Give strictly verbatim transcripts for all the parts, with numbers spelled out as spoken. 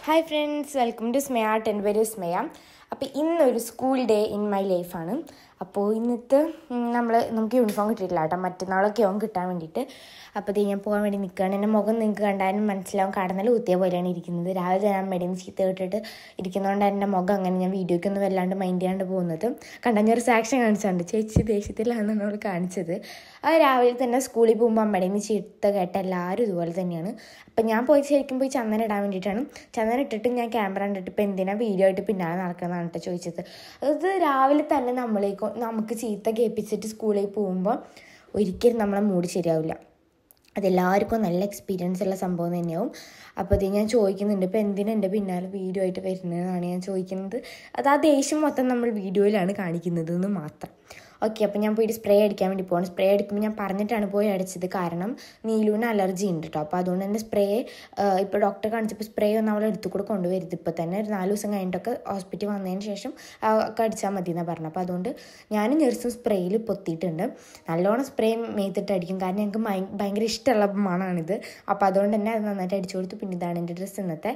Hi friends, welcome to Smaya Art and very Smaya. അപ്പോൾ ഇന്നൊരു school day in my ലൈഫാണ്. അപ്പോൾ ഇന്നത്തെ നമ്മൾ നമുക്ക് യൂണിഫോം കിട്ടിയിട്ടില്ല കേട്ടോ, മറ്റന്നാളൊക്കെ ആവും കിട്ടാൻ വേണ്ടിയിട്ട്. അപ്പോൾ ഇത് ഞാൻ പോകാൻ വേണ്ടി നിൽക്കുകയാണ്. എൻ്റെ മുഖം നിങ്ങൾക്ക് കണ്ടാലും മനസ്സിലാവും, കടന്നൽ കുത്തിയ പോലെയാണ് ഇരിക്കുന്നത്. രാവിലെ ഞാൻ മെഡിയും ചീത്ത കേട്ടിട്ട് ഇരിക്കുന്നതുകൊണ്ട് എൻ്റെ മുഖം അങ്ങനെ ഞാൻ വീഡിയോയ്ക്കൊന്നും വല്ലാണ്ട് മൈൻഡ് ചെയ്യാണ്ട് പോകുന്നത്. കണ്ടഞ്ഞൊരു സാക്ഷൻ കാണിച്ചുണ്ട്, ചേച്ചി ദേഷ്യത്തിലാണെന്നാണ് അവൾ കാണിച്ചത്. അത് രാവിലെ തന്നെ സ്കൂളിൽ പോകുമ്പോൾ അമ്മയുടെ ചീത്ത കേട്ട എല്ലാവരും ഇതുപോലെ തന്നെയാണ്. അപ്പം ഞാൻ പോയി ശരിക്കും പോയി ചന്ദനം ഇടാൻ വേണ്ടിയിട്ടാണ്. ചന്ദനം ഇട്ടിട്ട് ഞാൻ ക്യാമറ കണ്ടിട്ട് ഇപ്പോൾ എന്തിനാണ് വീഡിയോ ആയിട്ട് പിന്നാലെ നടക്കുന്നതാണ് കേട്ടോ ചോദിച്ചത്. അത് രാവിലെ തന്നെ നമ്മളേക്കോ നമുക്ക് ചീത്ത കേൾപ്പിച്ചിട്ട് സ്കൂളിൽ പോകുമ്പോൾ ഒരിക്കലും നമ്മളെ മൂഡ് ശരിയാവില്ല. അതെല്ലാവർക്കും നല്ല എക്സ്പീരിയൻസ് ഉള്ള സംഭവം തന്നെയാവും. അപ്പോൾ അത് ഞാൻ ചോദിക്കുന്നുണ്ട്, ഇപ്പോൾ എന്തിനാ എൻ്റെ പിന്നാലെ വീഡിയോ ആയിട്ട് വരുന്നതെന്നാണ് ഞാൻ ചോദിക്കുന്നത്. അത് ആ ദേഷ്യം മൊത്തം നമ്മൾ വീഡിയോയിലാണ് കാണിക്കുന്നത് എന്ന് മാത്രം. ഓക്കെ, അപ്പോൾ ഞാൻ പോയിട്ട് സ്പ്രേ അടിക്കാൻ വേണ്ടി പോകണം. സ്പ്രേ അടിക്കുമ്പോൾ ഞാൻ പറഞ്ഞിട്ടാണ് പോയി അടിച്ചത്, കാരണം നീലുവിന് അലർജി ഉണ്ട് കേട്ടോ. അപ്പോൾ അതുകൊണ്ട് തന്നെ സ്പ്രേ ഇപ്പോൾ ഡോക്ടറെ കാണിച്ചപ്പോൾ സ്പ്രേ ഒന്നും അവളെ എടുത്തു കൂടെ കൊണ്ടുവരുത്. ഇപ്പോൾ തന്നെ ഒരു നാല് ദിവസം കഴിഞ്ഞിട്ടൊക്കെ ഹോസ്പിറ്റലിൽ വന്നതിന് ശേഷം ഒക്കെ അടിച്ചാൽ മതി എന്നാണ് പറഞ്ഞത്. അപ്പോൾ അതുകൊണ്ട് ഞാനും നഴ്സും സ്പ്രേയിൽ പൊത്തിയിട്ടുണ്ട്. നല്ലോണം സ്പ്രേ മേത്തിട്ട് അടിക്കും, കാരണം ഞങ്ങൾക്ക് ഭയങ്കര ഇഷ്ടമുള്ള മണമാണിത്. അപ്പോൾ അതുകൊണ്ട് തന്നെ അത് നന്നായിട്ട് അടിച്ചു കൊടുത്തു. പിന്നെ ഇതാണ് എൻ്റെ ഡ്രസ്സ് ഇന്നത്തെ.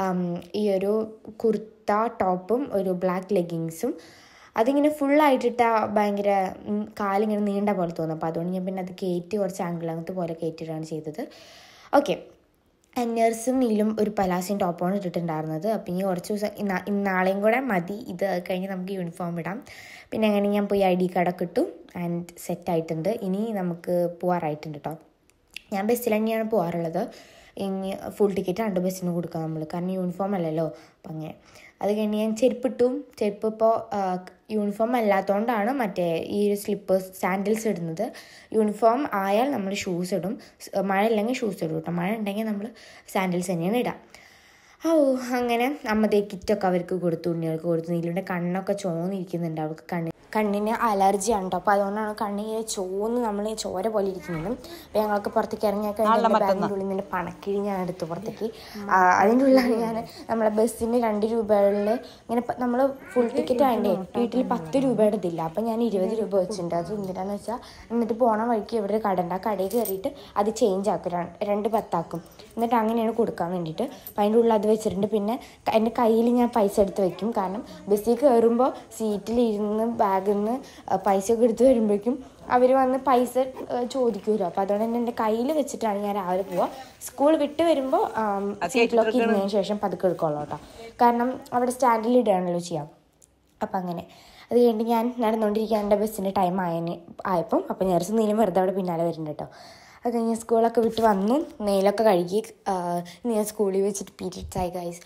ഈ ഒരു കുർത്ത ടോപ്പും ഒരു ബ്ലാക്ക് ലെഗിങ്സും. അതിങ്ങനെ ഫുള്ളായിട്ടിട്ടാൽ ഭയങ്കര കാലിങ്ങനെ നീണ്ട പോലെ തോന്നും. അപ്പോൾ അതുകൊണ്ട് ഞാൻ പിന്നെ അത് കയറ്റി കുറച്ച് ആംഗിൾ അങ്ങനത്തെ പോലെ കയറ്റിയിട്ടാണ് ചെയ്തത്. ഓക്കെ, നഴ്സും നീലും ഒരു പലാസിയും ടോപ്പാണ് ഇട്ടിട്ടുണ്ടായിരുന്നത്. അപ്പോൾ ഇനി കുറച്ച് ദിവസം ഇന്നാ ഇന്നാളെയും കൂടെ മതി, ഇത് കഴിഞ്ഞ് നമുക്ക് യൂണിഫോം ഇടാം. പിന്നെ അങ്ങനെ ഞാൻ പോയി ഐ ഡി കാർഡൊക്കെ ഇട്ടു ആൻഡ് സെറ്റായിട്ടുണ്ട്. ഇനി നമുക്ക് പോകാറായിട്ടുണ്ട് കേട്ടോ. ഞാൻ ബസ്സിൽ തന്നെയാണ് പോകാറുള്ളത്. ഇനി ഫുൾ ടിക്കറ്റ് രണ്ട് ബസ്സിന് കൊടുക്കാം നമ്മൾ, കാരണം യൂണിഫോം അല്ലല്ലോ. അപ്പം അങ്ങനെ അത് കഴിഞ്ഞ് ഞാൻ ചെരുപ്പിട്ടു. ചെരുപ്പ് ഇപ്പോൾ യൂണിഫോം അല്ലാത്തതുകൊണ്ടാണ് മറ്റേ ഈ ഒരു സ്ലിപ്പേഴ്സ് സാൻഡിൽസ് ഇടുന്നത്. യൂണിഫോം ആയാൽ നമ്മൾ ഷൂസ് ഇടും, മഴ ഇല്ലെങ്കിൽ ഷൂസ് ഇടും കേട്ടോ. മഴ ഉണ്ടെങ്കിൽ നമ്മൾ സാൻഡിൽസ് തന്നെയാണ് ഇടാം. ഓ അങ്ങനെ അമ്മതേ കിറ്റൊക്കെ അവർക്ക് കൊടുത്തു, ഉണ്ണികൾക്ക് കൊടുത്തു. നീലുവിൻ്റെ കണ്ണൊക്കെ ചോന്നിരിക്കുന്നുണ്ട്, അവൾക്ക് കണ്ണ് കണ്ണിന് അലർജിയാണ് കേട്ടോ. അപ്പോൾ അതുകൊണ്ടാണ് കണ്ണിന് ചോന്ന് നമ്മൾ ചോര പോലെ ഇരിക്കുന്നത്. അപ്പോൾ ഞങ്ങൾക്ക് പുറത്തേക്ക് ഇറങ്ങിയാൽ കഴിഞ്ഞാൽ ബാഗിൻ്റെ ഉള്ളിൽ നിന്ന് പണക്കിഴി ഞാൻ എടുത്തു പുറത്തേക്ക്. അതിൻ്റെ ഉള്ളിലാണ് ഞാൻ നമ്മളെ ബസ്സിന് രണ്ട് രൂപകളിൽ ഇങ്ങനെ നമ്മൾ ഫുൾ ടിക്കറ്റ് ആയതിൻ്റെ വീട്ടിൽ പത്ത് രൂപയുടെ ഇതില്ല. അപ്പോൾ ഞാൻ ഇരുപത് രൂപ വെച്ചിട്ടുണ്ട്. അത് എന്തിനാന്ന് വെച്ചാൽ എന്നിട്ട് പോണ വഴിക്ക് ഇവിടെ ഒരു കട ഉണ്ട്, ആ കടയിൽ കയറിയിട്ട് അത് ചേഞ്ച് ആക്കും, രണ്ട് പത്താക്കും. എന്നിട്ട് അങ്ങനെയാണ് കൊടുക്കാൻ വേണ്ടിയിട്ട്. അപ്പോൾ അതിൻ്റെ ഉള്ളിൽ അത് വെച്ചിട്ടുണ്ട്. പിന്നെ എൻ്റെ കയ്യിൽ ഞാൻ പൈസ എടുത്ത് വെക്കും, കാരണം ബസ്സിൽ കയറുമ്പോൾ സീറ്റിലിരുന്ന് ബാഗിൽ നിന്ന് പൈസയൊക്കെ എടുത്ത് വരുമ്പോഴേക്കും അവർ വന്ന് പൈസ ചോദിക്കുമല്ലോ. അപ്പോൾ അതുകൊണ്ട് തന്നെ എൻ്റെ കയ്യിൽ വെച്ചിട്ടാണ് ഞാൻ രാവിലെ പോവുക. സ്കൂൾ വിട്ട് വരുമ്പോൾ സീറ്റിലൊക്കെ ഇരുന്നതിന് ശേഷം പതുക്കെ എടുക്കുള്ളൂ കേട്ടോ, കാരണം അവിടെ സ്റ്റാൻഡിൽ ഇടുകയാണല്ലോ ചെയ്യാം. അപ്പം അങ്ങനെ അത് കഴിഞ്ഞ് ഞാൻ നടന്നുകൊണ്ടിരിക്കുക, എൻ്റെ ബസ്സിൻ്റെ ടൈം ആയതിന് ആയപ്പം. അപ്പം നേർസ് നീലും വെറുതെ അവിടെ പിന്നാലെ വരുന്നുണ്ട് കേട്ടോ. അത് കഴിഞ്ഞ് സ്കൂളൊക്കെ വിട്ട് വന്നു, നെയിലൊക്കെ കഴുകി. ഞാൻ സ്കൂളിൽ വെച്ചിട്ട് പീരിയഡ്സ് ആയി ഗൈസ്.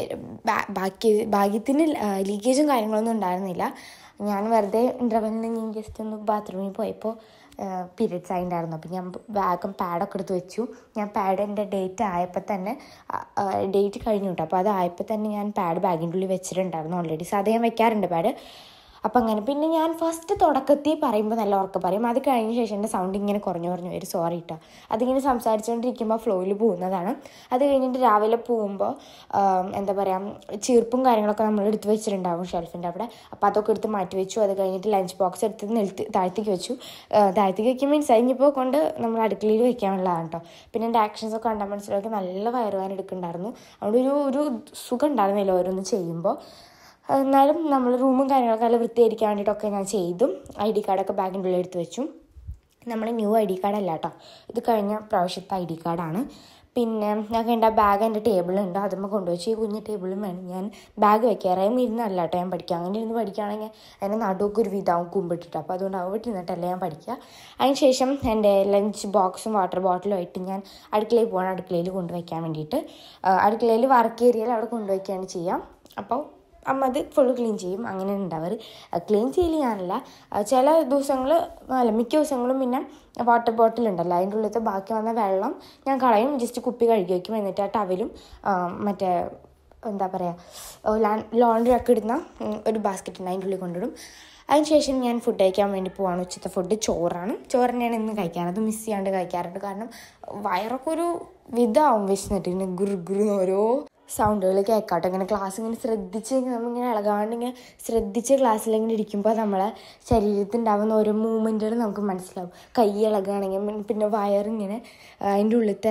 ബാക്കി ഭാഗ്യത്തിന് ലീക്കേജും കാര്യങ്ങളൊന്നും ഉണ്ടായിരുന്നില്ല. ഞാൻ വെറുതെ ഇൻ്റർവെല്ലിന് ഞാൻ ജസ്റ്റ് ഒന്ന് ബാത്റൂമിൽ പോയപ്പോൾ പീരിയഡ്സ് ആയിട്ടുണ്ടായിരുന്നു. അപ്പോൾ ഞാൻ ബാഗും പാഡൊക്കെ എടുത്ത് വെച്ചു. ഞാൻ പാഡ് എൻ്റെ ഡേറ്റ് ആയപ്പോൾ തന്നെ ഡേറ്റ് കഴിഞ്ഞു കേട്ടോ. അപ്പോൾ അതായപ്പോൾ തന്നെ ഞാൻ പാഡ് ബാഗിൻ്റെ ഉള്ളിൽ വെച്ചിട്ടുണ്ടായിരുന്നു ഓൾറെഡി. സാധാരണ ഞാൻ വെക്കാറുണ്ട് പാഡ്. അപ്പം അങ്ങനെ പിന്നെ ഞാൻ ഫസ്റ്റ് തുടക്കത്തിൽ പറയുമ്പോൾ നല്ല ഉറക്കം പറയും. അത് കഴിഞ്ഞ ശേഷം എൻ്റെ സൗണ്ട് ഇങ്ങനെ കുറഞ്ഞു കുറഞ്ഞു വരും, സോറി കേട്ടോ. അതിങ്ങനെ സംസാരിച്ചുകൊണ്ടിരിക്കുമ്പോൾ ഫ്ലോയിൽ പോകുന്നതാണ്. അത് കഴിഞ്ഞിട്ട് രാവിലെ പോകുമ്പോൾ എന്താ പറയുക, ചീർപ്പും കാര്യങ്ങളൊക്കെ നമ്മൾ എടുത്ത് വെച്ചിട്ടുണ്ടാവും ഷെൽഫിൻ്റെ അവിടെ. അപ്പോൾ അതൊക്കെ എടുത്ത് മാറ്റി വെച്ചു. അത് കഴിഞ്ഞിട്ട് ലഞ്ച് ബോക്സ് എടുത്ത് നിലത്ത് താഴ്ത്തേക്ക് വെച്ചു. താഴ്ത്തേക്ക് വയ്ക്കും മീൻസ് കഴിഞ്ഞപ്പോൾ കൊണ്ട് നമ്മൾ അടുക്കളയിൽ വെക്കാനുള്ളതാണ് കേട്ടോ. പിന്നെ എൻ്റെ ആക്ഷൻസൊക്കെ കണ്ടാൽ മനസ്സിലാക്കി നല്ല വയറുവാൻ എടുക്കുന്നുണ്ടായിരുന്നു. അവിടെ ഒരു ഒരു സുഖം ഉണ്ടായിരുന്നില്ല ഓരോന്ന് ചെയ്യുമ്പോൾ. എന്നാലും നമ്മൾ റൂമും കാര്യങ്ങളൊക്കെ നല്ല വൃത്തിയായിരിക്കാൻ വേണ്ടിയിട്ടൊക്കെ ഞാൻ ചെയ്തു. ഐ ഡി കാർഡൊക്കെ ബാഗിൻ്റെ ഉള്ളിൽ എടുത്ത് വെച്ചു. നമ്മൾ ന്യൂ ഐ ഡി കാർഡല്ല കേട്ടോ, ഇത് കഴിഞ്ഞ പ്രാവശ്യത്തെ ഐ ഡി കാർഡാണ്. പിന്നെ ഞാൻ കണ്ട ബാഗ് എൻ്റെ ടേബിളുണ്ട്, അതുമ്പോൾ കൊണ്ടുവച്ചു. ഈ കുഞ്ഞ് ടേബിളും വേണം ഞാൻ ബാഗ് വെക്കാറായും ഇരുന്നല്ല കേട്ടോ ഞാൻ പഠിക്കുക. അങ്ങനെ ഇരുന്ന് പഠിക്കുകയാണെങ്കിൽ അതിൻ്റെ നടുവൊക്കെ ഒരു വിധാവും കുമ്പിട്ടിട്ട്, അപ്പോൾ അതുകൊണ്ട് അവിടെ ഇരുന്നിട്ടല്ല ഞാൻ പഠിക്കുക. അതിന് ശേഷം എൻ്റെ ലഞ്ച് ബോക്സും വാട്ടർ ബോട്ടിലും ആയിട്ട് ഞാൻ അടുക്കളയിൽ പോകണം, അടുക്കളയിൽ കൊണ്ടുവയ്ക്കാൻ വേണ്ടിയിട്ട്. അടുക്കളയിൽ വർക്ക് ഏരിയയിൽ അവിടെ കൊണ്ടുവയ്ക്കുകയാണ് ചെയ്യാം. അപ്പോൾ അമ്മ അത് ഫുള്ള് ക്ലീൻ ചെയ്യും, അങ്ങനെ ഉണ്ടാവാറ്. ക്ലീൻ ചെയ്യൽ ഞാനല്ല, ചില ദിവസങ്ങൾ അല്ല മിക്ക ദിവസങ്ങളും പിന്നെ വാട്ടർ ബോട്ടിലുണ്ടല്ലോ അതിൻ്റെ ഉള്ളിലത്തെ ബാക്കി വന്ന വെള്ളം ഞാൻ കളയും, ജസ്റ്റ് കുപ്പി കഴുകി വയ്ക്കും. എന്നിട്ട് ആ ടവലും മറ്റേ എന്താ പറയുക ലോണ്ടറി ഒക്കെ ഇടുന്ന ഒരു ബാസ്ക്കറ്റ് ഉണ്ട്, അതിൻ്റെ ഉള്ളിൽ കൊണ്ടിടും. അതിന് ശേഷം ഞാൻ ഫുഡ് കഴിക്കാൻ വേണ്ടി പോവാണ്. ഉച്ചത്തെ ഫുഡ് ചോറാണ്. ചോറ് തന്നെയാണ് ഇന്ന് കഴിക്കാറ്, അത് മിസ് ചെയ്യാണ്ട് കഴിക്കാറുണ്ട്. കാരണം വയറൊക്കെ ഒരു വിധമാവും വിശന്നിട്ട്, ഇങ്ങനെ ഗുരു ഗുരു ഓരോ സൗണ്ടുകൾ കേൾക്കാട്ടോ. ഇങ്ങനെ ക്ലാസ് ഇങ്ങനെ ശ്രദ്ധിച്ച് നമ്മളിങ്ങനെ ഇളകാണ്ട് ഇങ്ങനെ ശ്രദ്ധിച്ച് ക്ലാസ്സിലിങ്ങനെ ഇരിക്കുമ്പോൾ നമ്മളെ ശരീരത്തിനുണ്ടാവുന്ന ഓരോ മൂവ്മെൻറ്റുകൾ നമുക്ക് മനസ്സിലാവും. കൈ ഇളകുകയാണെങ്കിൽ പിന്നെ വയറിങ്ങനെ അതിൻ്റെ ഉള്ളിലത്തെ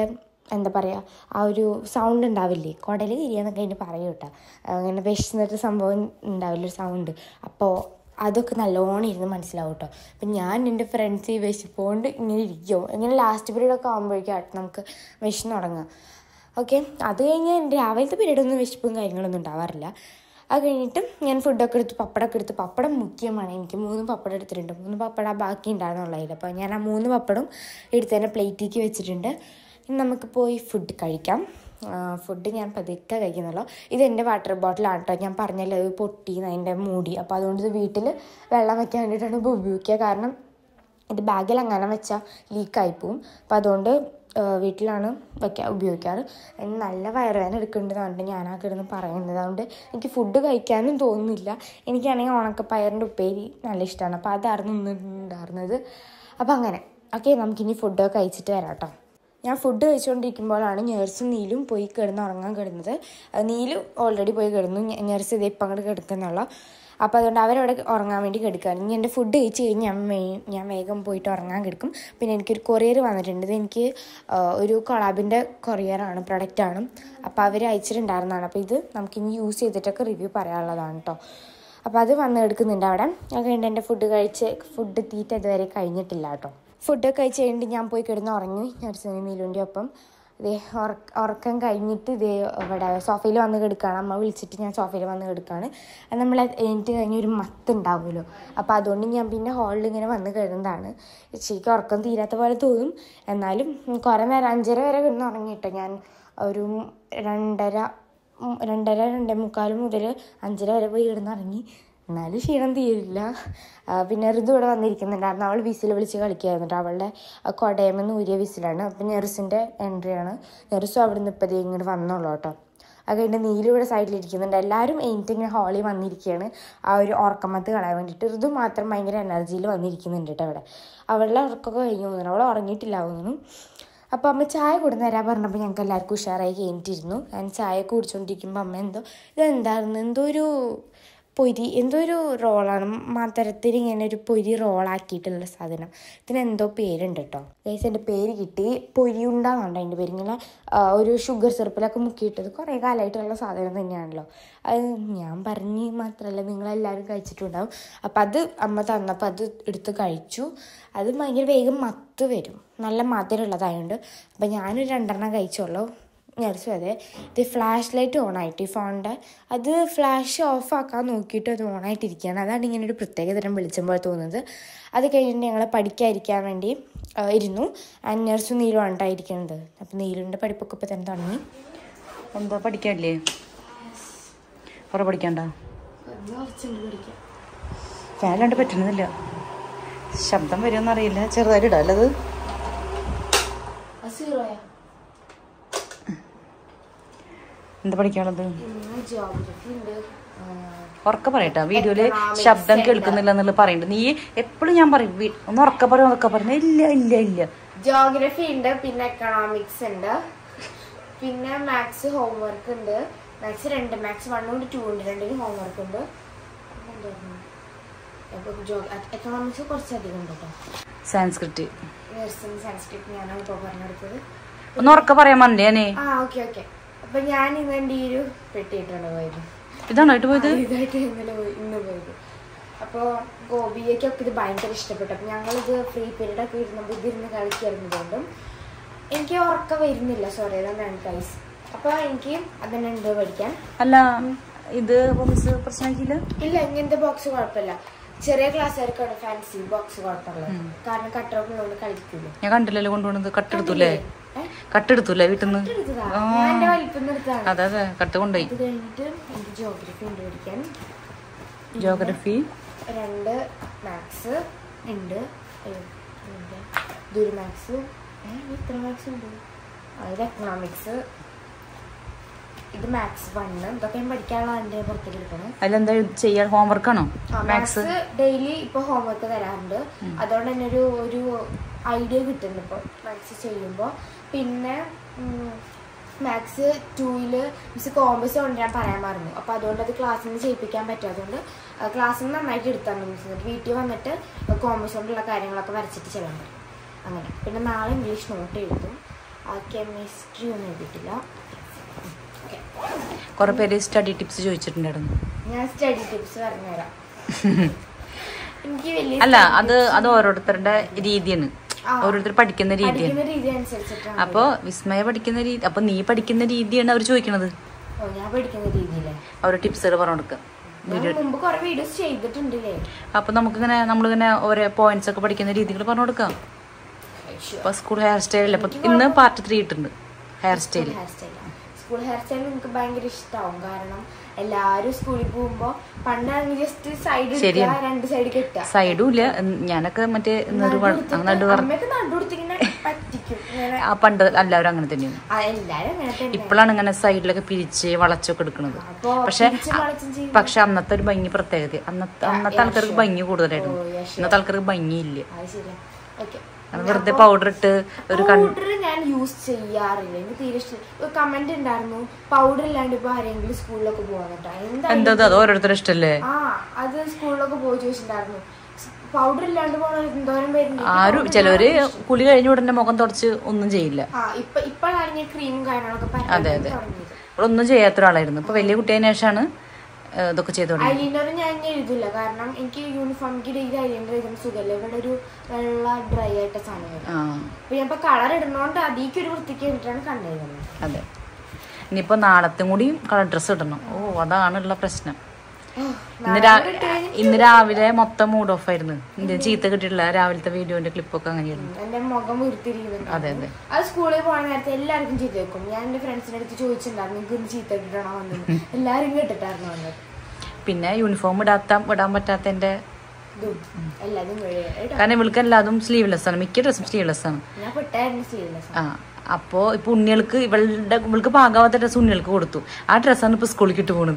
എന്താ പറയുക, ആ ഒരു സൗണ്ട് ഉണ്ടാവില്ലേ, കുടൽ തിരിയാന്നൊക്കെ അതിന് പറയും കേട്ടോ. അങ്ങനെ വിശന്നിട്ട് സംഭവം ഉണ്ടാവില്ല ഒരു സൗണ്ട്. അപ്പോൾ അതൊക്കെ നല്ലോണം ഇരുന്ന് മനസ്സിലാവും കേട്ടോ. അപ്പം ഞാൻ എൻ്റെ ഫ്രണ്ട്സ് ഈ വിശപ്പോണ്ട് ഇങ്ങനെ ഇരിക്കുമോ, ഇങ്ങനെ ലാസ്റ്റ് പീരീഡൊക്കെ ആകുമ്പോഴേക്കും നമുക്ക് വിശന്ന് തുടങ്ങുക. ഓക്കെ, അത് കഴിഞ്ഞ് എൻ്റെ രാവിലത്തെ പീരീഡൊന്നും വിശപ്പും കാര്യങ്ങളൊന്നും ഉണ്ടാവാറില്ല. അത് കഴിഞ്ഞിട്ട് ഞാൻ ഫുഡൊക്കെ എടുത്ത് പപ്പടമൊക്കെ എടുത്ത്, പപ്പടം മുഖ്യമാണ് എനിക്ക്. മൂന്ന് പപ്പടം എടുത്തിട്ടുണ്ട്. മൂന്ന് പപ്പടം ബാക്കി ഉണ്ടായിരുന്നുള്ളതിൽ. അപ്പോൾ ഞാൻ ആ മൂന്ന് പപ്പടം എടുത്ത് തന്നെ പ്ലേറ്റിലേക്ക് വെച്ചിട്ടുണ്ട്. ഇനി നമുക്ക് പോയി ഫുഡ് കഴിക്കാം. ഫുഡ് ഞാൻ പതുക്കെ കഴിക്കുന്നുള്ളൂ. ഇത് എൻ്റെ വാട്ടർ ബോട്ടിലാണ് കേട്ടോ. ഞാൻ പറഞ്ഞല്ലോ അത് പൊട്ടിയെന്ന് അതിൻ്റെ മൂടി. അപ്പോൾ അതുകൊണ്ട് ഇത് വീട്ടിൽ വെള്ളം വയ്ക്കാൻ വേണ്ടിയിട്ടാണ് ഇപ്പോൾ ഉപയോഗിക്കുക. കാരണം ഇത് ബാഗിൽ അങ്ങനെ വെച്ചാൽ ലീക്കായിപ്പോവും. അപ്പോൾ അതുകൊണ്ട് വീട്ടിലാണ് വയ്ക്കാൻ ഉപയോഗിക്കാറ്. എനിക്ക് നല്ല വയറുവേദന എടുക്കേണ്ടത് പറഞ്ഞിട്ട് ഞാനാ കിടന്ന് പറയുന്നത്. അതുകൊണ്ട് എനിക്ക് ഫുഡ് കഴിക്കാനും തോന്നുന്നില്ല. എനിക്കാണെങ്കിൽ ഉണക്കപ്പയറിൻ്റെ ഉപ്പേരി നല്ല ഇഷ്ടമാണ്. അപ്പോൾ അതായിരുന്നു ഇന്നുണ്ടായിരുന്നത്. അപ്പോൾ അങ്ങനെ ഓക്കെ, നമുക്കിനി ഫുഡൊക്കെ കഴിച്ചിട്ട് വരാം കേട്ടോ. ഞാൻ ഫുഡ് കഴിച്ചുകൊണ്ടിരിക്കുമ്പോഴാണ് ഞേഴ്സും നീലും പോയി കിടന്ന് ഉറങ്ങാൻ കിടന്നത്. നീലും ഓൾറെഡി പോയി കിടന്നു. ഞേഴ്സ് ഇതേ ഇപ്പം അങ്ങോട്ട് കിടക്കുന്നുള്ള. അപ്പോൾ അതുകൊണ്ട് അവരവിടെ ഉറങ്ങാൻ വേണ്ടി കിടക്കുകയാണ്. ഇനി എൻ്റെ ഫുഡ് കഴിച്ച് കഴിഞ്ഞ് ഞാൻ വേ ഞാൻ വേഗം പോയിട്ട് ഉറങ്ങാൻ കിടക്കും. പിന്നെ എനിക്കൊരു കൊറിയർ വന്നിട്ടുണ്ട്. ഇത് എനിക്ക് ഒരു കൊളാബിൻ്റെ കൊറിയറാണ്, പ്രൊഡക്റ്റാണ്. അപ്പോൾ അവർ അയച്ചിട്ടുണ്ടായിരുന്നതാണ്. അപ്പോൾ ഇത് നമുക്കിനി യൂസ് ചെയ്തിട്ടൊക്കെ റിവ്യൂ പറയാനുള്ളതാണ് കേട്ടോ. അപ്പോൾ അത് വന്ന് എടുക്കുന്നുണ്ട് അവിടെ. അത് കഴിഞ്ഞിട്ട് എൻ്റെ ഫുഡ് കഴിച്ച് ഫുഡ് തീറ്റ ഇതുവരെ കഴിഞ്ഞിട്ടില്ല കേട്ടോ. ഫുഡൊക്കെ കഴിച്ച് കഴിഞ്ഞിട്ട് ഞാൻ പോയി കിടന്ന് ഉറങ്ങി ഞെർസിനി നീലുൻ്റെ ഒപ്പം. ഇതേ ഉറക്ക ഉറക്കം കഴിഞ്ഞിട്ട് ഇതേ ഇവിടെ സോഫയിൽ വന്ന് കിടക്കുകയാണ്. അമ്മ വിളിച്ചിട്ട് ഞാൻ സോഫയിൽ വന്ന് കിടക്കുകയാണ്. അത് നമ്മൾ എനിക്ക് കഴിഞ്ഞ് ഒരു മത്ത് ഉണ്ടാവുമല്ലോ. അപ്പോൾ അതുകൊണ്ട് ഞാൻ പിന്നെ ഹാളിൽ ഇങ്ങനെ വന്ന് കിടന്നതാണ്. ശരിക്കും ഉറക്കം തീരാത്ത പോലെ തോന്നും. എന്നാലും കുറേ നേരം അഞ്ചര വരെ കിടന്ന് ഉറങ്ങിയിട്ടോ. ഞാൻ ഒരു രണ്ടര രണ്ടര രണ്ടേ മുക്കാൽ മുതൽ അഞ്ചര വരെ പോയി കിടന്നുറങ്ങി. എന്നാലും ക്ഷീണം തീരില്ല. പിന്നെ ഋതു ഇവിടെ വന്നിരിക്കുന്നുണ്ടായിരുന്നു. അവൾ വിസിൽ വിളിച്ച് കളിക്കുകയായിരുന്നു. അവളുടെ കൊടയമെന്ന് ഊരിയ വിസിലാണ്. അപ്പം നെറിസിൻ്റെ എൻട്രിയാണ്. നെറിസും അവിടെ നിന്ന് ഇപ്പതേ ഇങ്ങോട്ട് വന്നോളൂ കേട്ടോ. അത് കഴിഞ്ഞ് നീലും ഇവിടെ സൈഡിലിരിക്കുന്നുണ്ട്. എല്ലാവരും എയിറ്റ് ഇങ്ങനെ ഹാളിൽ വന്നിരിക്കുകയാണ് ആ ഒരു ഉറക്കമത്ത് കളയാൻ വേണ്ടിയിട്ട്. ഋതു മാത്രം ഭയങ്കര എനർജിയിൽ വന്നിരിക്കുന്നുണ്ട് കേട്ടോ അവിടെ. അവളുടെ ഉറക്കമൊക്കെ കഴിഞ്ഞു തോന്നുന്നു. അവൾ ഉറങ്ങിയിട്ടില്ല തോന്നുന്നു. അപ്പോൾ അമ്മ ചായ കൊടുന്ന് തരാൻ പറഞ്ഞപ്പോൾ ഞങ്ങൾക്ക് എല്ലാവർക്കും ഉഷാറായി കഴിഞ്ഞിട്ടിരുന്നു. ഞാൻ ചായ കുടിച്ചുകൊണ്ടിരിക്കുമ്പോൾ അമ്മ എന്തോ ഇതെന്തായിരുന്നു എന്തോ ഒരു പൊരി എന്തോ ഒരു റോളാണ്, മധുരത്തിൽ ഇങ്ങനെ ഒരു പൊരി റോളാക്കിയിട്ടുള്ള സാധനം. ഇതിനെന്തോ പേരുണ്ട് കേട്ടോ. ഗൈസ് എൻ്റെ പേര് കിട്ടി. പൊരി ഉണ്ടാകുന്നുണ്ട് അതിൻ്റെ പേര്. ഇങ്ങനെ ഒരു ഷുഗർ സിറപ്പിലൊക്കെ മുക്കിയിട്ടത് കുറേ കാലമായിട്ടുള്ള സാധനം തന്നെയാണല്ലോ. അത് ഞാൻ പറഞ്ഞ് മാത്രമല്ല നിങ്ങളെല്ലാവരും കഴിച്ചിട്ടുണ്ടാവും. അപ്പം അത് അമ്മ തന്നപ്പോൾ അത് എടുത്ത് കഴിച്ചു. അത് ഭയങ്കര വേഗം മത്ത് വരും, നല്ല മധുരമുള്ളതായതുകൊണ്ട്. അപ്പം ഞാനൊരു രണ്ടെണ്ണം കഴിച്ചോളൂ. ഞെർസും അതെ. ഇത് ഫ്ലാഷ് ലൈറ്റ് ഓണായിട്ട് ഈ ഫോണിൻ്റെ അത് ഫ്ലാഷ് ഓഫ് ആക്കാൻ നോക്കിയിട്ട് അത് ഓണായിട്ടിരിക്കുകയാണ്. അതാണ് ഇങ്ങനെ ഒരു പ്രത്യേക തരം വെളിച്ചം പോലെ തോന്നുന്നത്. അത് കഴിഞ്ഞിട്ട് ഞങ്ങൾ പഠിക്കാതിരിക്കാൻ വേണ്ടി ഇരുന്നു. ആൻഡ് ഞെർസും നീലും ഉണ്ടായിരിക്കുന്നത്. അപ്പം നീലുൻ്റെ പഠിപ്പൊക്കെ ഇപ്പം തന്നെ തുടങ്ങി. എന്താ പഠിക്കാനില്ലേ? കുറേ പഠിക്കണ്ട. ഫാനിലാണ്ട് പറ്റുന്നില്ല. ശബ്ദം വരുമെന്നറിയില്ല. ചെറുതായിട്ട് ഇടാം അല്ലത്. എന്താ പഠിക്കാനുള്ളത്? ഉറക്ക പറയട്ടാ. വീഡിയോയില് ശബ്ദം കേൾക്കുന്നില്ല എന്നുള്ളത് പറയുന്നുണ്ട്. നീ എപ്പോഴും ഞാൻ പറയും ഒന്ന് ഉറക്ക പറയും ഉറക്ക പറയുന്നത്. ഇല്ല ഇല്ല ഇല്ല ജോഗ്രഫി ഉണ്ട്, പിന്നെ എക്കണോമിക്സ് ഉണ്ട്, പിന്നെ മാത്സ് ഹോംവർക്ക് ഉണ്ട്. മാത്സ് രണ്ട്, മാത്സ് വൺ ഉണ്ട് ടു ഉണ്ട്. രണ്ടിനും ഹോംവർക്ക് ഉണ്ട്. എക്കണോമിക്സ് കുറച്ചധികം ഉണ്ട് കേട്ടോ. സാൻസ്ക്രിറ്റ് സാൻസ്ക്രിറ്റ് ഞാനാണ് ഇപ്പോൾ പറഞ്ഞെടുത്തത്. ഒന്ന് ഉറക്ക പറയാൻ പറഞ്ഞേ. ആ ഓക്കെ ഓക്കെ. അപ്പൊ ഞാൻ ഇന്ന് എൻ്റെ ഈ ഒരു പെട്ടിയിട്ടാണ് പോയത്. ഇതാണോ ആയിട്ട് പോയത്? ഇതായിട്ട് ഇന്നലെ പോയി ഇന്ന് പോയത്. അപ്പോൾ ഗോപിയൊക്കെ ഇത് ഭയങ്കര ഇഷ്ടപ്പെട്ടു. അപ്പം ഞങ്ങളിത് ഫ്രീ പീരീഡ് ഒക്കെ ഇരുന്നപ്പോൾ ഇതിരുന്ന് കളിക്കായിരുന്നതുകൊണ്ടും എനിക്ക് ഉറക്കം വരുന്നില്ല. സോറി അതാണ് ഗൈസ്. അപ്പോൾ എനിക്ക് അതന്നെ ഉണ്ട് പഠിക്കാൻ. അല്ല ഇത് ബോക്സ് പ്രശ്നമാക്കിയില്ല? ഇല്ല, ഇങ്ങനത്തെ ബോക്സ് കുഴപ്പമില്ല. ചെറിയ ക്ലാസ്സുകാർക്കാണ് ഫാൻസി ബോക്സ് കുഴപ്പമുള്ളത്. കാരണം കട്ടറൊക്കെ കളിക്കില്ല. ഞാൻ കണ്ടില്ലല്ലോ കൊണ്ടുപോകുന്നത്. കട്ടെടുത്തൂല്ലേ? കട്ടെടുത്തൂല്ലേ വീട്ടിൽ നിന്ന്? അതെ അതെ കട്ട് കൊണ്ടുപോയി. അത് കഴിഞ്ഞിട്ട് എനിക്ക് ജോഗ്രഫി ഉണ്ട് പഠിക്കാൻ. ജോഗ്രഫി രണ്ട് മാത്സ് ഉണ്ട്. ഇതൊരു മാത്സ്. ഇത്ര മാത്സ് ഉണ്ട്. ഇത് എക്കണോമിക്സ്. ഇത് മാത്സ് വണ്ണ്. ഇതൊക്കെ ഞാൻ പഠിക്കാനുള്ള എൻ്റെ പുറത്തേക്ക് എടുക്കണം. അതിലെന്താ ചെയ്യാൻ? ഹോംവർക്ക് ആണോ? മാത്സ് ഡെയിലി ഇപ്പൊ ഹോംവർക്ക് തരാറുണ്ട്. അതുകൊണ്ട് തന്നെ ഒരു ഒരു ഐഡിയ കിട്ടുന്നുണ്ട് ഇപ്പോൾ മാത്സ് ചെയ്യുമ്പോൾ. പിന്നെ മാത്സ് ടൂയില് മിസ് കോമ്പസ് കൊണ്ട് ഞാൻ പറയാൻ പറഞ്ഞു. അപ്പോൾ അതുകൊണ്ട് അത് ക്ലാസ്സിൽ നിന്ന് ചെയ്യിപ്പിക്കാൻ പറ്റും. അതുകൊണ്ട് ക്ലാസ്സിൽ നിന്ന് നന്നായിട്ട് എടുത്താണ് മിസ്. എന്നിട്ട് വീട്ടിൽ വന്നിട്ട് കോമ്പസ് കൊണ്ടുള്ള കാര്യങ്ങളൊക്കെ വരച്ചിട്ട് ചെല്ലാൻ പറ്റും. അങ്ങനെ പിന്നെ നാളെ ഇംഗ്ലീഷ് നോട്ട് എഴുതും. കെമിസ്ട്രി ഒന്നും എഴുതിയിട്ടില്ല. കുറെ പേര് സ്റ്റഡി ടിപ്സ് ചോദിച്ചിട്ടുണ്ടായിരുന്നു. ഞാൻ സ്റ്റഡി ടിപ്സ് പറഞ്ഞുതരാം. എനിക്ക് വലിയ അല്ല അത് അത് ഓരോരുത്തരുടെ രീതിയാണ്, ഓരോരുത്തർ പഠിക്കുന്ന രീതിയാണ്. രീതി അനുസരിച്ചിട്ടാണ്. അപ്പൊ വിസ്മയ പഠിക്കുന്ന രീതി, അപ്പൊ നീ പഠിക്കുന്ന രീതിയാണ് അവർ ചോദിക്കണത്. ഞാൻ പഠിക്കുന്ന രീതിയിലെ ഓരോ ടിപ്സുകൾ പറഞ്ഞു കൊടുക്കുക. മുമ്പ് കുറെ വീഡിയോസ് ചെയ്തിട്ടുണ്ടല്ലേ. അപ്പൊ നമുക്കിങ്ങനെ നമ്മളിങ്ങനെ ഓരോ പോയിന്റ്സ് ഒക്കെ പഠിക്കുന്ന രീതികൾ പറഞ്ഞു കൊടുക്കാം. ഇപ്പൊ സ്കൂൾ ഹെയർ സ്റ്റൈൽ അല്ലേ, ഇന്ന് പാർട്ട് ത്രീ ഇട്ടുണ്ട്. Hair style school hair style എനിക്ക് ഭയങ്കര ഇഷ്ടമാവും. കാരണം എല്ലാരും സ്കൂളിൽ പോകുമ്പോ പണ്ടാണെങ്കിൽ ജസ്റ്റ് സൈഡ് രണ്ട് സൈഡ് കെട്ടുക. സൈഡും ഇല്ല, ഞാനൊക്കെ മറ്റേ ആ പണ്ട് എല്ലാവരും അങ്ങനെ തന്നെയാണ്. ഇപ്പോഴാണ് ഇങ്ങനെ സൈഡിലൊക്കെ പിരിച്ച് വളച്ചൊക്കെ എടുക്കുന്നത്. പക്ഷെ പക്ഷെ അന്നത്തെ ഒരു ഭംഗി പ്രത്യേകത. അന്നത്തെ അന്നത്തെ ആൾക്കാർക്ക് ഭംഗി കൂടുതലായിരുന്നു, ഇന്നത്തെ ആൾക്കാർക്ക് ഭംഗിയില്ല. വെറുതെ പൗഡർ ഇട്ട് ഒരു പൗഡർ ഞാൻ യൂസ് ചെയ്യാറില്ല. എനിക്ക് തീരെ ഇഷ്ടം. കമന്റ് ഉണ്ടായിരുന്നു പൗഡർ ഇല്ലാണ്ട് ഇപ്പൊ ആരെങ്കിലും സ്കൂളിലൊക്കെ പോകാൻ എന്താ അത് ഓരോരുത്തരും ഇഷ്ടല്ലേ. ആ അത് സ്കൂളിലൊക്കെ പോയി ചോദിച്ചിട്ടുണ്ടായിരുന്നു. പൗഡർ ഇല്ലാണ്ട് പോകണ എന്തോരം പേരുണ്ട്. ആരും ചിലവര് കുളി കഴിഞ്ഞ ഉടനെ മുഖം തുടച്ച് ഒന്നും ചെയ്യില്ല. ഇപ്പൊ ഇപ്പോഴാണെങ്കിൽ ക്രീമും കാര്യങ്ങളൊക്കെ. അതെ അതെ, ഒന്നും ചെയ്യാത്ത ഒരാളായിരുന്നു. ഇപ്പൊ വലിയ കുട്ടിയായതിനു ശേഷമാണ് ഇതൊക്കെ ചെയ്തോളൂ. ഐലൈനർ ഞാൻ എഴുതില്ല, കാരണം എനിക്ക് യൂണിഫോമിക്ക് ഡെയിലി ഐലൈനർ എഴുതുന്ന സുഖമല്ല. ഇവിടെ ഒരു വെള്ള ഡ്രൈ ആയിട്ട സാധനം. അപ്പൊ ഞാൻ ഇപ്പൊ കളർ ഇടുന്നോണ്ട് അതിക്ക് ഒരു വൃത്തിക്ക് വേണ്ടിട്ടാണ് കണ്ടെഴുതുന്നത്. അതെ, ഇനിയിപ്പോ നാളത്തെ കൂടി കളർ ഡ്രസ് ഇടണം. ഓ അതാണുള്ള പ്രശ്നം. ഇന്ന് രാവിലെ മൊത്തം മൂഡ് ഓഫ് ആയിരുന്നു. ഇന്ത്യ ചീത്ത കിട്ടിയിട്ടില്ല. രാവിലത്തെ വീഡിയോന്റെ ക്ലിപ്പൊക്കെ അങ്ങനെയായിരുന്നു. എന്റെ മുഖം വീർത്തിരിക്കുന്നു. അതെ അതെ, അത് സ്കൂളിൽ പോയ നേരത്തെ എല്ലാവർക്കും ചീത്ത വെക്കും. ഞാൻ എന്റെ ഫ്രണ്ട്സിന്റെ അടുത്ത് ചോദിച്ചിട്ടുണ്ടായിരുന്നു നിങ്ങൾക്ക് ഇന്ന് ചീത്ത കിട്ടണോ വന്നത്. എല്ലാരും കേട്ടിട്ടായിരുന്നു വന്നത്. പിന്നെ യൂണിഫോം ഇടാത്ത ഇടാൻ പറ്റാത്തതിന്റെ എല്ലാതും കാരണം ഇവൾക്ക് എല്ലാതും സ്ലീവ്ലെസ് ആണ്. മിക്ക ഡ്രസ്സും സ്ലീവ്ലെസ് ആണ്. ഞാൻ പെട്ടായിരുന്നു സ്ലീവ്ലെസ്. ആ അപ്പോ ഇപ്പൊ ഉണ്ണികൾക്ക് ഇവളുടെ ഇവൾക്ക് പാകാവാത്ത ഡ്രസ്സ് ഉണ്ണികൾക്ക് കൊടുത്തു. ആ ഡ്രസ്സാണ് ഇപ്പൊ സ്കൂളിൽ ഇട്ട് പോകുന്നത്.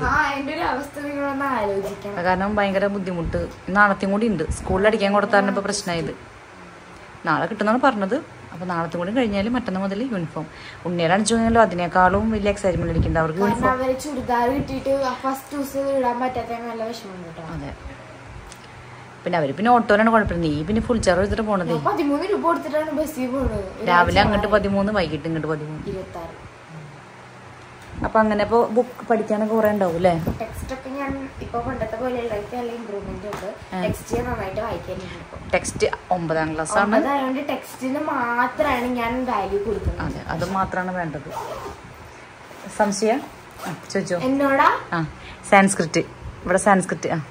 കാരണം ഭയങ്കര ബുദ്ധിമുട്ട്. നാളത്തെയും കൂടി ഉണ്ട്. സ്കൂളിൽ അടിക്കാൻ കൊടുത്താലും ഇപ്പൊ പ്രശ്നമായത്. നാളെ കിട്ടുന്നാണ് പറഞ്ഞത്. അപ്പൊ നാളത്തെ കൂടി കഴിഞ്ഞാൽ മറ്റന്നാൾ മുതൽ യൂണിഫോം. ഉണ്ണികളെ അടിച്ചു കഴിഞ്ഞാലോ അതിനേക്കാളും വലിയ എക്സൈറ്റ്മെന്റ് അടിക്കുന്നുണ്ട് അവർക്ക് യൂണിഫോം. ചുരിദാർ കിട്ടിയിട്ട് ഫസ്റ്റ് ദിവസം ഇടാൻ പറ്റാത്ത നല്ല വിഷമം കേട്ടോ. അതെ, പിന്നെ അവര് പിന്നെ ഓട്ടോനാണ് കുഴപ്പമില്ല. നീ പിന്നെ ഫുൾ ചാർജ് എടുത്തിട്ട് പോണത്. പതിമൂന്ന് രൂപ കൊടുത്തിട്ടാണ് ബസ്സിൽ പോണത്. രാവിലെ അങ്ങോട്ട് പതിമൂന്ന്, വൈകിട്ട് ഇങ്ങോട്ട് പതിമൂന്ന്, ഇരുപത്തി ആറ്. അപ്പൊ അങ്ങനെ ഇപ്പൊ ബുക്ക് പഠിക്കാനൊക്കെ കുറെ ഉണ്ടാവും അല്ലേ. ടെക്സ്റ്റ് ഒക്കെ ഞാൻ ഇപ്പൊ പണ്ടത്തെ പോലെ ഇമ്പ്രൂവ്മെന്റ് ഉണ്ട്. ടെക്സ്റ്റ് നന്നായിട്ട് വായിക്കാനുണ്ട്. ടെക്സ്റ്റ് ഒമ്പതാം ക്ലാസ് ആണ്, അതുകൊണ്ട് ടെക്സ്റ്റിന് മാത്രമാണ് ഞാൻ വാല്യൂ കൊടുക്കുന്നത്. അതെ, അത് മാത്രമാണ് വേണ്ടത്. സംശയം ചോദിച്ചോ എന്നോടാ. ആ സാൻസ്ക്രിറ്റ്, ഇവിടെ സാൻസ്ക്രിറ്റ്. ആ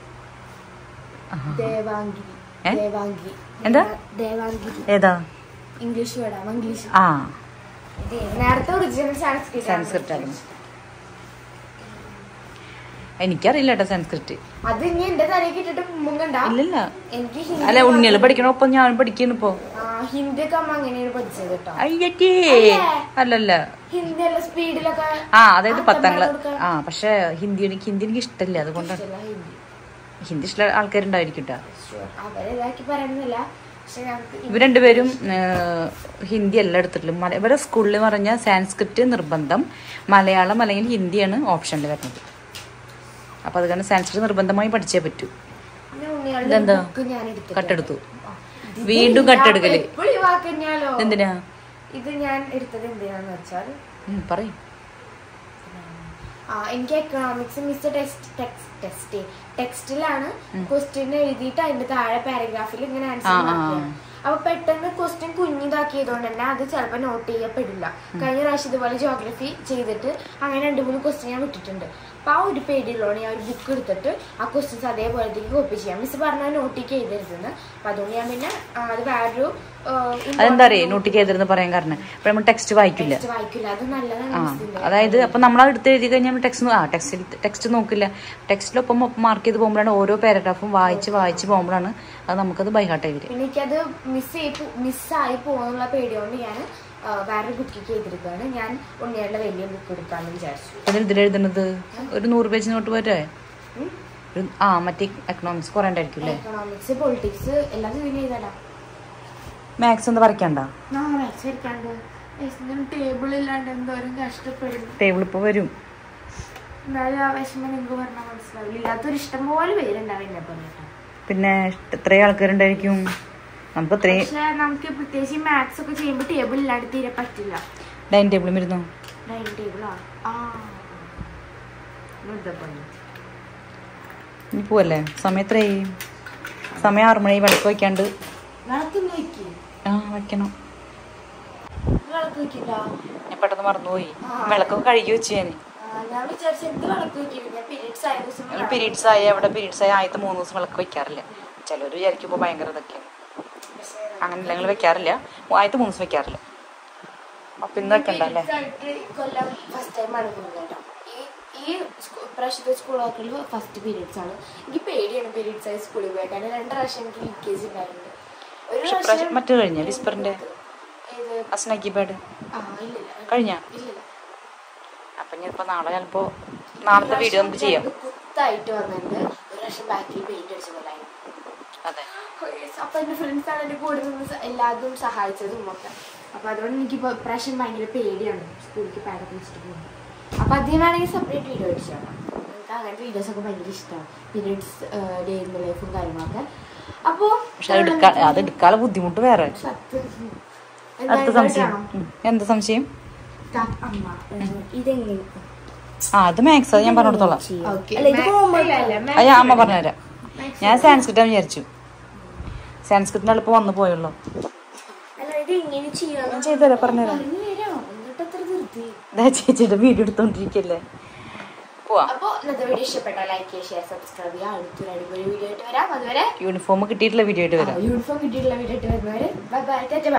എന്താ ഏതാ ഇംഗ്ലീഷ് വേർഡാണ്. ഇംഗ്ലീഷ്. ആ നേരത്തെ ഒറിജിനൽ സാൻസ്ക്രിറ്റ് സാൻസ്ക്രിറ്റ് ആയിരുന്നു. എനിക്കറിയില്ല കേട്ടോ സാൻസ്ക്രിറ്റ്. അത് ഇനി എന്റെ തലയ്ക്ക് ഇട്ടിട്ട് മുങ്ങണ്ട. ഇല്ലല്ല, എനിക്ക് അല്ല ഉണ്ണികള് പഠിക്കണൊപ്പം ഞാൻ പഠിക്കുന്നു ഇപ്പൊ. ഹിന്ദി ഒക്കെ അമ്മ അങ്ങനെയാണ് പഠിച്ചത് കേട്ടോ. അയ്യേ അല്ലല്ല, ഹിന്ദി അല്ല സ്പീഡിലൊക്കെ. ആ അതായത് പത്താം ക്ലാസ്. ആ പക്ഷെ ഹിന്ദി എനിക്ക് ഹിന്ദി എനിക്ക് ഇഷ്ടമില്ല. അതുകൊണ്ടാണ് ഹിന്ദി ഇഷ്ട ആൾക്കാരുണ്ടായിരിക്കും കേട്ടോ. ഇവർ രണ്ടുപേരും ഹിന്ദി അല്ല എടുത്തിട്ടുള്ളൂ. ഇവരെ സ്കൂളിൽ പറഞ്ഞാൽ സാൻസ്ക്രിറ്റ് നിർബന്ധം, മലയാളം അല്ലെങ്കിൽ ഹിന്ദിയാണ് ഓപ്ഷനിൽ വരുന്നത്. അപ്പൊ അത് കാരണം സാൻസ്ക്രിറ്റ് നിർബന്ധമായി പഠിച്ചേ പറ്റൂ. ഇതെന്താ കട്ടെടുത്തു, വീണ്ടും കട്ടെടുക്കല് എന്തിനാ? ഇത് ഞാൻ എടുത്തത് എന്തിനാന്ന് വെച്ചാൽ പറയും. എനിക്ക് എക്കണോമിക്സ് മിസ് ടെക്സ്റ്റ് ടെക്സ്റ്റ് ടെക്സ്റ്റിലാണ് ക്വസ്റ്റ്യൻ എഴുതിയിട്ട് അതിന്റെ താഴെ പാരഗ്രാഫിൽ ഇങ്ങനെ ആൻസർ ആക്കിയാണ്. അപ്പൊ പെട്ടെന്ന് ക്വസ്റ്റ്യൻ കുഞ്ഞിതാക്കിയതുകൊണ്ട് തന്നെ അത് ചിലപ്പോൾ നോട്ട് ചെയ്യപ്പെടില്ല. കഴിഞ്ഞ പ്രാവശ്യം ഇതുപോലെ ജോഗ്രഫി ചെയ്തിട്ട് അങ്ങനെ രണ്ട് മൂന്ന് ക്വസ്റ്റ്യൻ ഞാൻ വിട്ടിട്ടുണ്ട്. അപ്പൊ ആ ഒരു പേജിലുള്ളതാണ് ഞാൻ ഒരു ബുക്ക് എടുത്തിട്ട് ആ ക്വസ്റ്റ്യൻസ് അതേപോലത്തേക്ക് കോപ്പി ചെയ്യാം. മിസ് പറഞ്ഞാൽ നോട്ടിക്ക് ചെയ്തിരുന്നത്. അപ്പൊ അതുകൊണ്ട് ഞാൻ പിന്നെ അത് വേറൊരു അതെന്താ അറിയാം നോട്ടിക്ക് ചെയ്തിരുന്ന് പറയാൻ കാരണം ഇപ്പൊ നമ്മൾ ടെക്സ്റ്റ് വായിക്കില്ല. ആ അതായത് അപ്പൊ നമ്മൾ എടുത്ത് എഴുതി കഴിഞ്ഞാൽ ടെക്സ്റ്റ് ആ ടെക്സ്റ്റ് ടെക്സ്റ്റ് നോക്കില്ല. ടെക്സ്റ്റിലൊപ്പം മാർക്ക് ചെയ്ത് പോകുമ്പോഴാണ് ഓരോ പാരഗ്രാഫും വായിച്ച് വായിച്ച് പോകുമ്പോഴാണ് അത് നമുക്കത് ബൈഹാർട്ട് ആയി വരും. എനിക്കത് മിസ് മിസ്സായി പോകുന്നുള്ള പേടിയോണ്ട് ഞാൻ വേറെ ബുക്ക് ചെയ്തിരിക്കുകയാണ്. ഞാൻ ഉണ്ണിയുടെ വലിയ ബുക്ക് എടുക്കാന്ന് വിചാരിച്ചു. ഇതിലെഴുതുന്നത് ഒരു നൂറ് പേജ് നോട്ട് പോരെ. ആ മറ്റേ എക്കണോമിക്സ് കുറെ ഉണ്ടായിരിക്കും അല്ലേ. എക്കണോമിക്സ് പൊളിറ്റിക്സ് എല്ലാം ഇതിൽ ചെയ്താലാ. മാത്സ് എന്താ വരയ്ക്കണ്ട? മാത്സ് വരയ്ക്കാണ്ട് ടേബിൾ ഇല്ലാണ്ട് എന്തോരം കഷ്ടപ്പെടും. ടേബിൾ ഇപ്പൊ വരും. എന്നാലും ആ വിഷമം നിങ്ങൾക്ക് പറഞ്ഞാൽ മനസ്സിലാവില്ല. ഇല്ലാത്തൊരു ഇഷ്ടം പോലെ പേരുണ്ടാവില്ല. പിന്നെ എത്ര ആൾക്കാരുണ്ടായിരിക്കും? നമുക്ക് ഇത്രയും പക്ഷെ നമുക്ക് പ്രത്യേകിച്ച് മാത്സ് ഒക്കെ ചെയ്യുമ്പോൾ ടേബിൾ ഇല്ലാണ്ട് തീരെ പറ്റില്ല. ഡൈനിങ് ടേബിളും ഇരുന്നോ? ഡൈനിങ് ടേബിളാ ഇനി പോവല്ലേ? സമയം എത്രയായി? സമയം ആറു മണി. വിളക്ക് വയ്ക്കാണ്ട്. ആ വയ്ക്കണം. ഞാൻ പെട്ടെന്ന് മറന്നുപോയി. വിളക്കൊക്കെ കഴുകി വെച്ച് ഞാൻ. പീരീഡ്സ് ആയ അവിടെ പീരീഡ്സ് ആയ ആദ്യത്തെ മൂന്ന് ദിവസം വിളക്ക് വെക്കാറില്ല. ചിലർ വിചാരിക്കുമ്പോൾ ഭയങ്കര ഇതൊക്കെയാണ്. അങ്ങനെ ഞങ്ങൾ വെക്കാറില്ല. ആദ്യത്തെ മൂന്ന് ദിവസം വെക്കാറില്ല. അപ്പം ഇന്ന് വെക്കണ്ടല്ലേ? ഈ പ്രാവശ്യത്തെ സ്കൂൾ വാക്കിൽ ഫസ്റ്റ് പീരീഡ്സ് ആണ്. എനിക്ക് പേടിയാണ് പീരീഡ്സ് ആയി സ്കൂളിൽ പോയി. കാരണം രണ്ട് പ്രാവശ്യം എനിക്ക് ലീക്കേജ് ഉണ്ടായിട്ടുണ്ട്. ഒരു പ്രാവശ്യം മറ്റു കഴിഞ്ഞ വിസ്പറിന്റെ അസ്നഗിബേഡ് കഴിഞ്ഞ. അപ്പൊ ഞാനിപ്പോ നാളെ ചിലപ്പോ നാളത്തെ വീഡിയോ നമുക്ക് ചെയ്യാം. കുത്തായിട്ട് വന്നിട്ട് ഒരു പ്രാവശ്യം ബാക്കിൽ പെയിന്റ് അടിച്ച പോലെ. അതെ. അപ്പൊ എന്റെ ഫ്രണ്ട്സ് ആണ് എന്റെ കൂടെ നിന്ന് എല്ലാതും സഹായിച്ചതും ഒക്കെ. അപ്പൊ അതുകൊണ്ട് എനിക്കിപ്പോ പ്രാവശ്യം ഭയങ്കര പേടിയാണ് സ്കൂളിലേക്ക് പാടൊക്കെ വെച്ചിട്ട് പോകുന്നത്. അപ്പൊ അതിന് വേണമെങ്കിൽ സെപ്പറേറ്റ് വീഡിയോ അടിച്ചാൽ എനിക്ക് അങ്ങനത്തെ വീഡിയോസ് ഒക്കെ ഭയങ്കര ഇഷ്ടമാണ്. പീരീഡ്സ് ഡേ ഇൻ ദ ലൈഫും കാര്യങ്ങളൊക്കെ. അപ്പൊ അത് എടുക്കാനുള്ള ബുദ്ധിമുട്ട് വേറെ. അടുത്ത സംശയം എന്താ സംശയം? ആ അത് മാത്സ്. അത് ഞാൻ പറഞ്ഞു കൊടുത്തോളാം. അത് ഞാൻ അമ്മ പറഞ്ഞുതരാം. ഞാൻ സാൻസ്ക്രിറ്റ് വിചാരിച്ചു. സാൻസ്ക്രിറ്റിന് എളുപ്പം വന്നു പോയുള്ളൂ. ഞാൻ ചെയ്തുതരാം, പറഞ്ഞുതരാം. ചേച്ചിയുടെ വീഡിയോ എടുത്തോണ്ടിരിക്കല്ലേ. യൂണിഫോം കിട്ടിയിട്ടുള്ള വീഡിയോ ആയിട്ട് വരാം. യൂണിഫോം കിട്ടിയിട്ടുള്ള വീഡിയോ ആയിട്ട് വരുന്നവരെ ബൈ ബൈ.